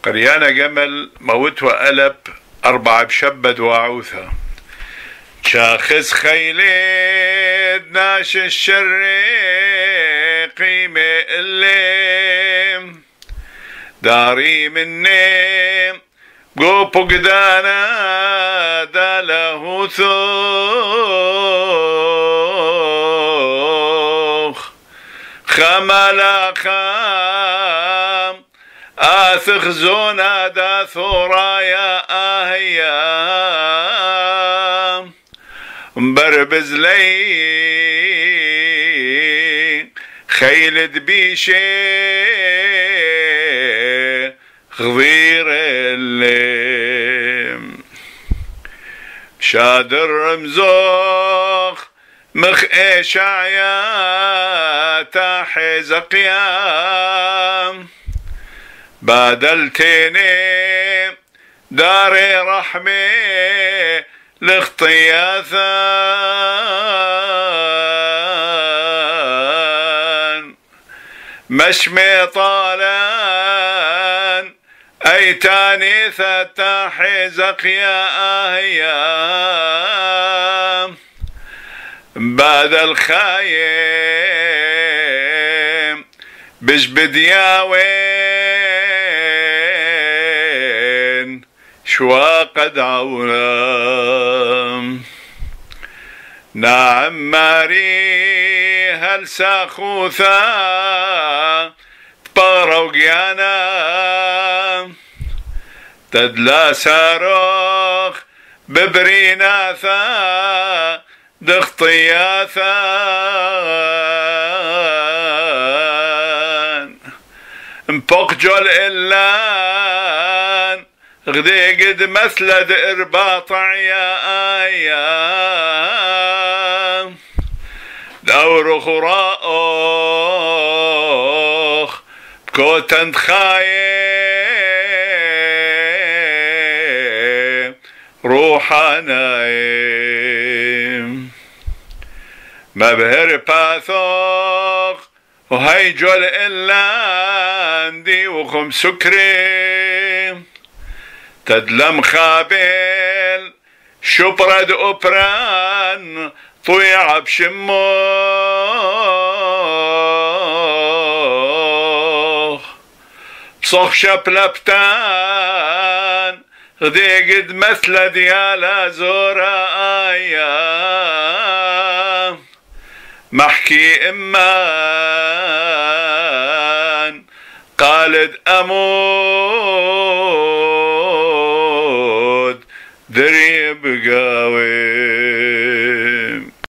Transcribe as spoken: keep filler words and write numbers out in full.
قريانا جمل موت وقلب أربعة بشبد وعوثة شاخص خيلد ناش الشر قيمة اللي داري مني قو بقدانا داله ثوخ خمالا خام آثخ زونا دا ثورايا آهيا بربز لي خيلد بيشي غضير الليم شادر رمزوخ مخ إشعيا تاحز قيام بادلتيني داري رحمي لاختياثان مشمي طالان ايتاني ثتاحزق يا اهيام بعد الخايم بجبد يا وين شوا قد عونام نعم ماري هل ساخوثا بروقيانا تدلا ساروخ ببريناثا دخطياثان مبقجل إلان غدي قد مسلد إرباطع يا آيام دور خراء كوتن خايم روحنا مبهر باثوخ وهي جول إلاندي وخم سكري تدلم خابل شبرد أبران طيع بشموخ صخ شبلبتان غدي قد مثل ديالا زورا آيا محكي إمان قالد أمود دري بقاوي